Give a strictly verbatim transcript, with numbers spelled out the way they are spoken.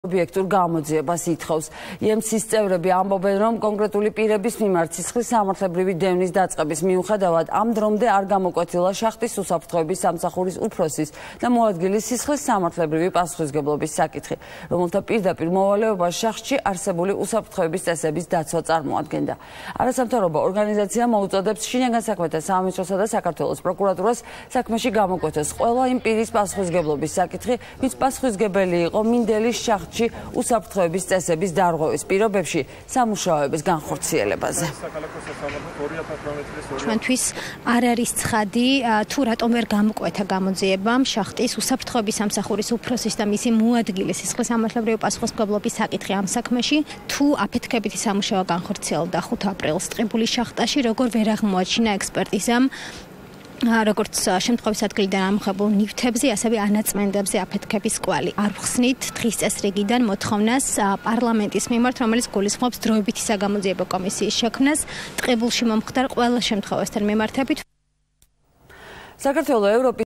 ობიექტურ გამოძიებას ითხოვს. იემსის წევრები ამბობენ, რომ კონკრეტული პირების მიმართ სისხლის სამართლებრივი დევნის დაწყების მიუხედავად ამ დრომდე არ გამოკვეთილა შახტის უსაფრთხოების სამსახურის უფროსის და მოადგილის სისხლის სამართლებრივი პასუხისმგებლობის საკითხი, რომელთა პირდაპირ მოვალეობას შახტში არსებული უსაფრთხოების წესების დაცვა წარმოადგენდა. არასამთავრობო ორგანიზაცია მოუწოდებს შინაგან საქმეთა სამინისტროსა და საქართველოს პროკურატურას საქმეში გამოკვეთოს ყველა იმ პირის პასუხისმგებლობის საკითხი, ვინც პასუხისმგებელი იყო მინდელის შახტში უსაფრთხოების წესების დარღვევის პირობებში სამუშაოების განხორციელებაზე. ჩვენთვის არ არის ცხადი, თუ რატომ ვერ გამოკვეთა გამოძიებამ შახტის უსაფრთხოების სამსახურის უფროსის და მისი მოადგილის სისხლის სამართლებრივი პასუხისმგებლობის საკითხი ამ საქმეში, თუ აფეთქებითი სამუშაო განხორციელდა ხუთ აპრილს ტყიბულის შახტაში, როგორ ვერ აღმოაჩინა ექსპერტიზამ როგორც შემთხვევის ადგილიდან ამოღებულ ნივთებზე, ასევე ანაწმენდებზე აფეთქების კვალი. არ ვხსნით დღის წესრიგიდან მოთხოვნას პარლამენტის მიმართ, რომელიც გულისხმობს დროებითი საგამოძიებო კომისიის შექმნას ტყიბულში მომხდარ ყველა შემთხვევასთან მიმართებით. საქართველოს ევროპის